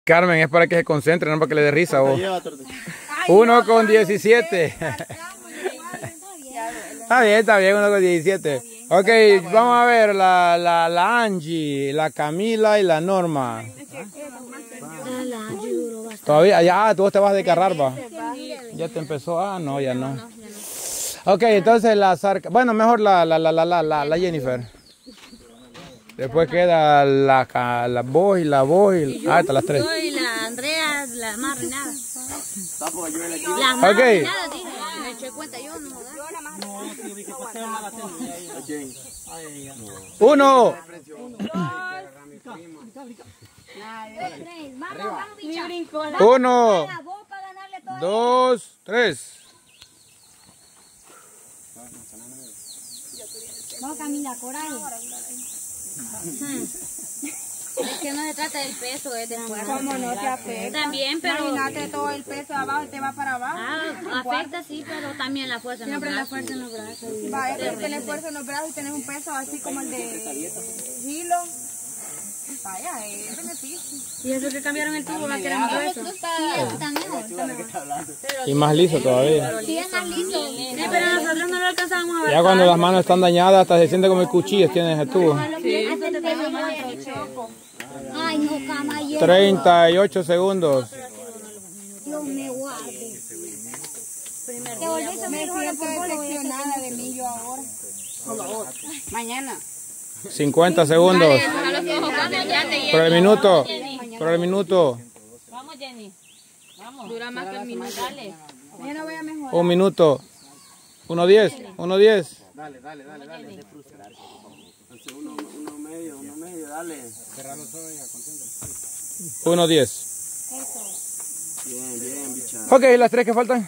Carmen, es para que se concentre, no para que le dé risa vos. 1:17. Está bien, 1:17. Ok, vamos a ver la Angie, la Camila y la Norma. Todavía, ya, tú te vas a descargar, va. Ya te empezó, no, ya no. Ok, entonces la Zarca, bueno, mejor la Jennifer. Después queda la voz y la hasta las 3. Yo y la Andrea, la más reinada. La más reinada, dije. Me eché cuenta yo, no. Uno. 1, 2, 3. No, Camila, coraje. Es que no se trata del peso, es del fuerza. ¿Cómo no te afecta? También, pero... Imagínate todo el peso abajo y te va para abajo. Afecta, sí, pero también la fuerza en los brazos. Siempre la fuerza en los brazos. Va, es que tenés fuerza en los brazos y tenés un peso así como el de Hilo. Vaya, es beneficio. Y eso que cambiaron el tubo, va a querer un hueso. Sí, está mejor. Y más liso todavía. Sí, es más liso. Sí, pero nosotros no lo alcanzábamos a ver. Ya cuando las manos están dañadas, hasta se siente como el cuchillo tienes el tubo. Ay, no, cama, 38 segundos. Dios me guarde. Me siento decepcionada de mí yo ahora. Mañana. 50 segundos. Por el minuto. Por el minuto. Vamos, Jenny. Vamos. Dura más que el minuto. Dale. Yo no voy a mejorar. 1 minuto. 1:10. 1:10. Dale. Uno medio, dale. Cerrar los ojos y concéntrate. 1:10. Bien, bicha. Ok, las 3 que faltan.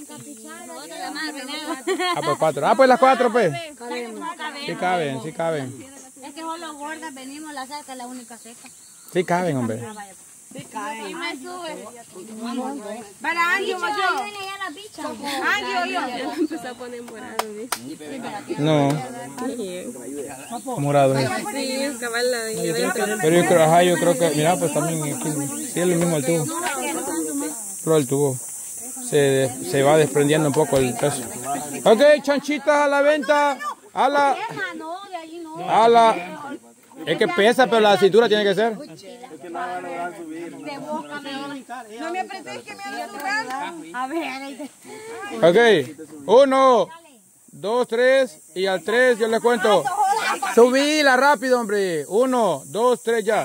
Pues 4. Pues las 4, pues. Sí caben. Es que solo gordas venimos, la seca es la única seca. Sí caben, hombre. Sí, cae. Y me sube. Para Angie o yo. Angie o yo. Empezó a poner morado, No. Morado. Sí, cabal. Pero yo creo que, mira, pues también aquí, sí es lo mismo el tubo. Pero el tubo se va desprendiendo un poco el peso. Ok, chanchitas a la venta. Es que pesa, pero la cintura tiene que ser. No me apretes que me ando sudando. A ver. Ok, 1, 2, 3 y al 3 yo les cuento. Subíla rápido, hombre. 1, 2, 3 ya.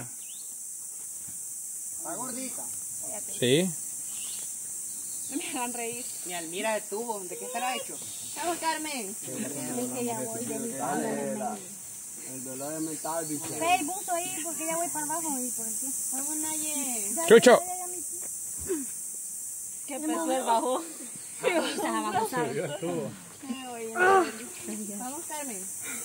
¿Está gordita? Sí. Me hagan reír. Mi almira de tubo, ¿de qué estará hecho? Vamos, Carmen. El dolor mental, bicho. Ve el buzo ahí porque ya voy para abajo y por aquí. Vamos, Naye. Chucho. ¿Qué peso el bajo? Vamos, Carmen.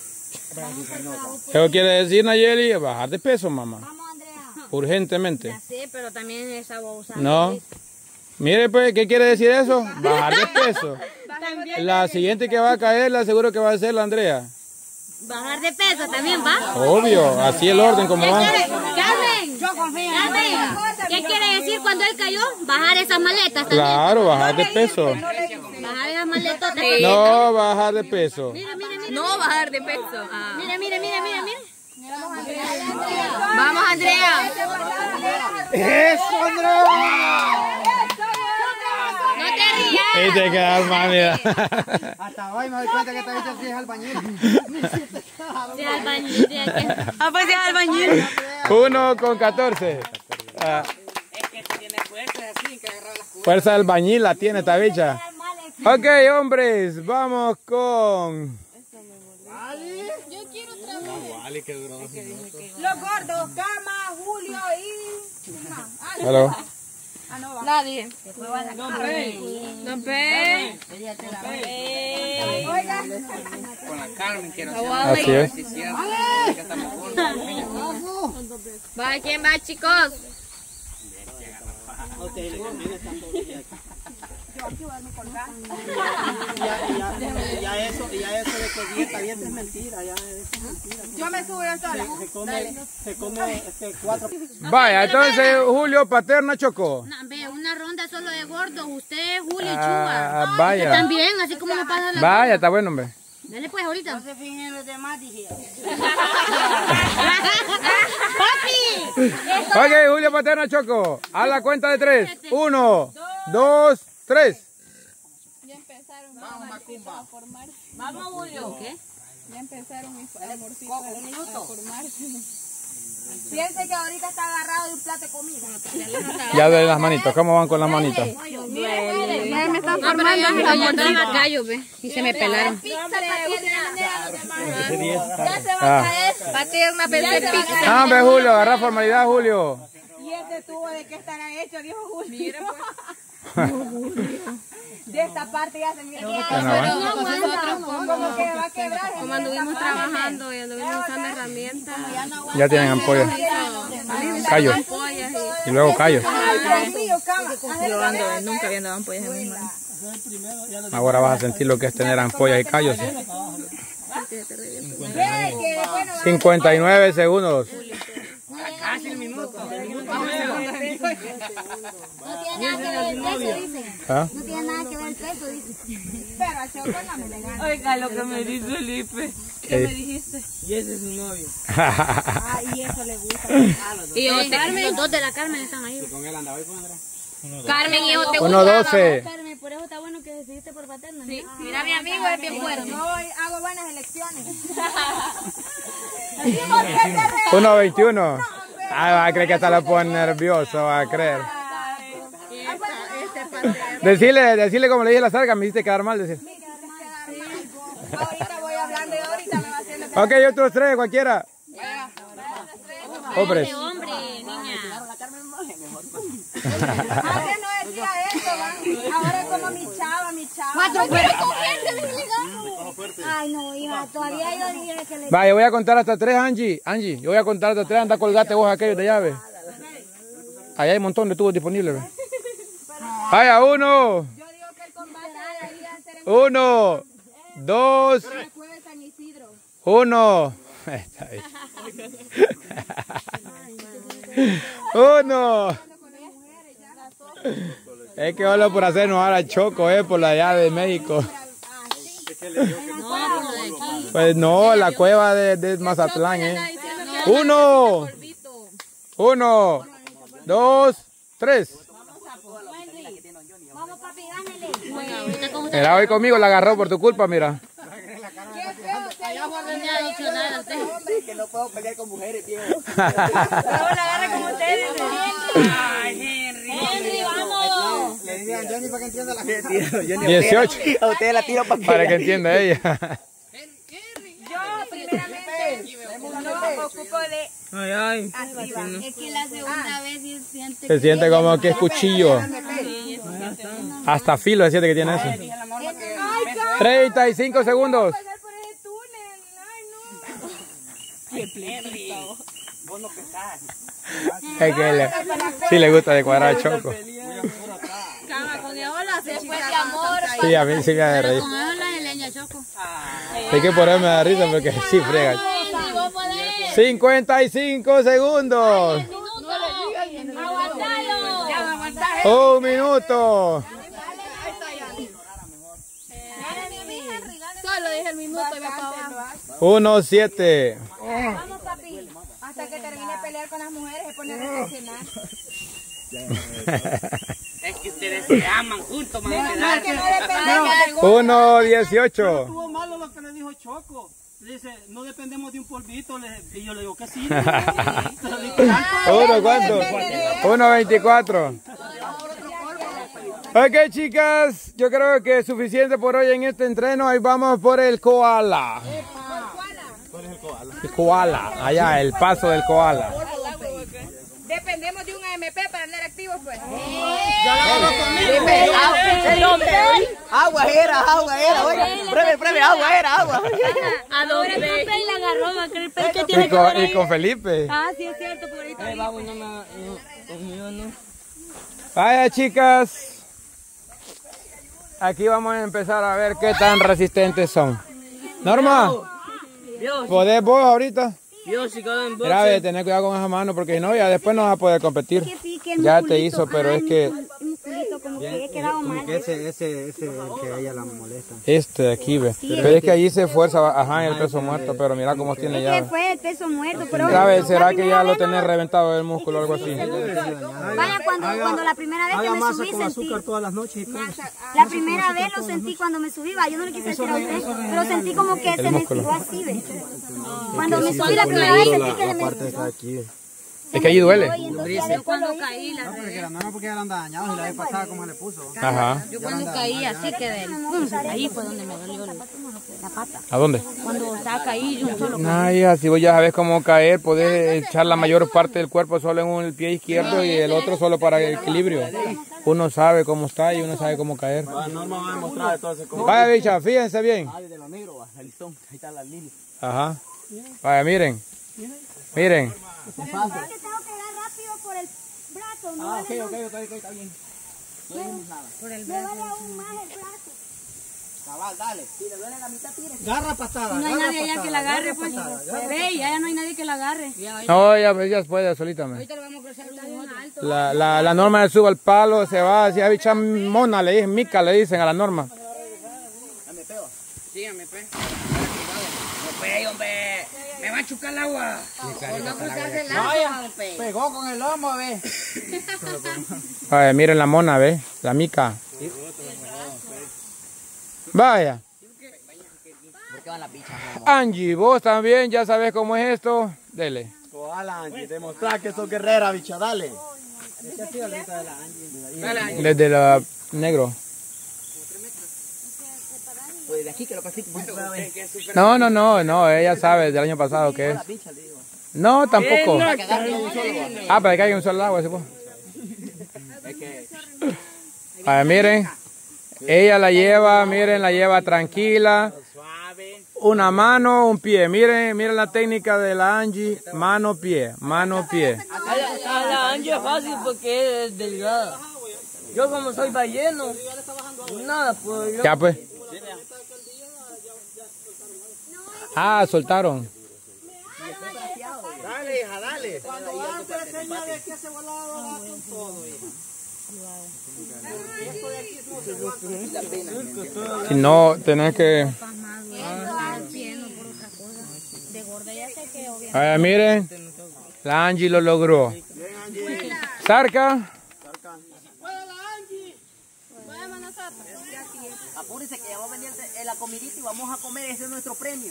¿Qué quiere decir, Nayeli? Bajar de peso, mamá. Vamos, Andrea. Urgentemente. Ya sé, pero también esa bolsa. No. Mire, pues, ¿qué quiere decir eso? Bajar de peso. La siguiente que va a caer, la seguro que va a ser la Andrea. Bajar de peso también, ¿va? Obvio, así el orden como va. Carmen, ¿qué quiere decir cuando él cayó? Bajar esas maletas también. Claro, bajar de peso. Bajar esas maletas. No, bajar de peso. Mira. No bajar de peso. Mira. Vamos, Andrea. ¡Eso, Andrea! No te rías. Y te quedas mal, mira. Hasta hoy me doy cuenta que esta bicha sí es albañil. Sí, albañil. Pues es albañil. 1:14. Es que tiene fuerza así, que agarrar las cubas. Fuerza de albañil la tiene esta bicha. Ok, hombres, vamos con... Yo quiero otra vez. Vale, que duró 2 minutos. Los gordos, Cama, Julio y... Hello. No va. Nadie. No Pe. Oiga. Con la Carmen quiero hacer. Así es. Sí, cierto. Ya estamos Va, ¿quién va, chicos? Yo aquí voy a dormir colgada. Ya eso de que dieta es mentira, ya es mentira. Yo me subo yo sola. Se come 4. Vaya, entonces Julio, Paterna, Choco. No, ve, una ronda solo de gordos. Usted, Julio y Chuba. Ah, vaya. Usted también, así como me pasa la... Vaya, está bueno, hombre. Dale pues ahorita. No se fijen los demás, dije. ¡Papi! Ok, Julio, Paterna, Choco. A la cuenta de 3. 1, 2, 3. Ya empezaron a formarse. Vamos, Julio. ¿Qué? Ya empezaron mis amorcitos a formarse. Piense que ahorita está agarrado de un plato de comida. Ya de las manitos. ¿Cómo van con las manitos? Ya me están formando formando los amorcitos. Callos, ve. Y se me pelaron. Ya se va a caer. Pati es una vez de pizza. Ah, hombre, Julio, agarra formalidad, Julio. Y ese tubo de qué estará hecho, dijo Julio. Mira de esta parte ya se mira. No Como que va a quebrar. Como anduvimos trabajando y anduvimos usando herramientas. Ya tienen ampollas. Callos. Y luego callos. Ay, Dios mío, cama. Nunca había andado ampollas en mis manos. Ahora vas a sentir lo que es tener ampollas y callos. ¿Sí? 59 segundos. Casi el minuto. No tiene nada que ver el peso, dice. ¿Ah? No tiene nada que ver el peso, dice. Pero a Choco no me le gana. Oiga lo que me dice Felipe. ¿Qué me dijiste? Y ese es mi novio. Ah, y eso le gusta. Y yo, Carmen, los dos de la Carmen están ahí. Con él andaba y con Andrés. Carmen, hijo, te 1-12. Carmen, por eso está bueno que decidiste por Paterna. Sí, mira, mi amigo es bien fuerte. No, hago buenas elecciones. 1-21. Ah, va a creer que hasta lo pone nervioso, va a creer. Decirle como le dije a la sarga, me hiciste quedar mal, decir. Ahorita voy hablando y ahorita me va haciendo. Ok, otros 3, cualquiera. Hombres. Hombre, niña. Antes no decía eso, ¿va? Ahora como mi chava. Ay, no, hija, todavía yo dije que le... Vaya, voy a contar hasta 3, Angie. Yo voy a contar hasta 3, anda colgate vos aquellos de llave. Ahí hay un montón de tubos disponibles. ¿Ve? Vaya, 1. Yo digo que el combate debería ser en 1, 2, el jueves de San Isidro. 1. 1. Es que solo por hacer enojar a Choco, por la llave de México. No, por lo de aquí. Pues no, la cueva de Mazatlán, 1, 2, 3. Vamos, papi, gánale. Mira, hoy conmigo la agarró por tu culpa, mira. No me ha dicho nada usted. Hombre, que no puedo pelear con mujeres, viejo. agarra como ustedes. Henry, vamos. Le dije a Johnny para que entienda la gente. 18. A usted la tiro Para que entienda ella. Yo, primeramente, no ocupo de Ay. arriba. Es que la segunda vez sí siente Se siente como que es cuchillo. Hasta filo se siente que tiene eso. 35 segundos. Pasar por ese túnel. Ay, no. Vos no pesás. Es que sí le gusta de cuadrar a Choco. Cama con Eola, después de amor. Sí, a mí sí me da reír. Con Eola es leña, Choco. Es que por eso me da risa porque sí frega. Henry, vos podés. 55 segundos. Aguantalo. 1 minuto. Solo dije el minuto y va para abajo. 1-7. Vamos, papi. Hasta que termine de pelear con las mujeres se pone a reflexionar. Es que ustedes se aman juntos, man. No, que no depende. 1-18. Estuvo malo lo que le dijo Choco. Le dice, no dependemos de un polvito. Y yo le digo que sí. 1, ¿cuánto? 1-24. Ok, chicas, yo creo que es suficiente por hoy en este entreno. Ahí vamos por el koala. El koala, allá, el paso del koala. Dependemos de un AMP para andar activos, pues. Agua era. Oye, pruebe, agua era. ¿A dónde? La agarró, va a creer que tiene Y con Felipe. Ah, sí, es cierto, por ahorita. Vaya, chicas. aquí vamos a empezar a ver qué tan resistentes son. Norma, ¿podés vos ahorita? Yo si quedo en Mira, ve, tener cuidado con esa mano porque si no, ya después no vas a poder competir. Ya te hizo, pero es que... Como que he quedado mal. Ese que a ella la molesta. Este de aquí, ve. Pero es que allí se esfuerza, ajá, en el peso muerto, pero mira cómo tiene ya. Fue el peso muerto, pero... ¿Sabes? ¿Será que ya lo tenés reventado el músculo o algo así? Vaya, cuando la primera vez que me subí sentí... azúcar todas las noches. La primera vez lo sentí cuando me subí, va, yo no le quise decir a usted, pero sentí como que se me estiró así, ve. Cuando me subí la primera vez sentí que se me estiró. Es que allí duele. Yo cuando caí, Porque ya la anda dañado y la vez pasada como le puso. Ajá. yo cuando caí así quedé. Ahí fue donde me dolió la pata. ¿A dónde? Cuando estaba caído, yo solo Ay, así vos ya sabes cómo caer, podés echar la mayor parte del cuerpo solo en el pie izquierdo y el otro solo para el equilibrio. Uno sabe cómo está y uno sabe cómo caer. Norma va a demostrar entonces cómo. Vaya, bicha, fíjense bien. De los negros, el listón, ahí está la línea. Ajá. Vaya, miren. Miren. tengo que dar rápido por el brazo, no Ok, está bien. No dijimos nada. me vale aún más el brazo. Cabal, dale. Si le duele la mitad, tire. Garra patada. no hay nadie allá que la agarre, pues. Ve, ya no hay nadie que la agarre. No, ya puede solita. Ahorita le vamos a cruzar un alto. La Norma le sube al palo, se va hacia bicha mona, le dicen, mica, le dicen a la Norma. Síganme, pues. No, pues, hombre. Me va a chucar el agua. Por no cruzarse el agua, hombre. Pegó con el lomo, ve. Vaya, miren la mona, ve, la mica. Vaya. ¿Por qué van las bichas? Angie, vos también ya sabes cómo es esto. Dele. Ojalá, Angie, demostrar que sos guerrera, bicha, dale. Desde la negro. Pues de aquí que lo practique por primera vez. No, ella sabe del año pasado que es. No, tampoco. Ah, para que caiga un solo agua, ¿sí? A ver, miren. Ella la lleva, miren, la lleva tranquila. Una mano, un pie. Miren la técnica de la Angie. Mano, pie, mano, pie. A la Angie es fácil porque es delgada. Yo como soy balleno, nada, pues yo... Ya pues. Ah, soltaron. Dale, hija, dale. Cuando van a enseñar de que se volaba con todo. Si no, tenés que... A ver, miren. La Angie lo logró. Sarca. Apúrese que ya va a venir la comidita y vamos a comer, ese es nuestro premio.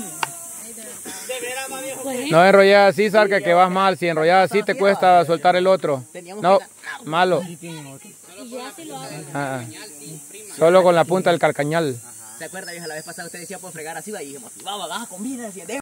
No enrollas así, Sarca, que vas mal. Si enrollas así, te cuesta soltar el otro. No, malo. Solo con la punta del carcañal. ¿Se acuerda, vieja? La vez pasada usted decía por fregar así, y dijimos, vamos, baja con vida.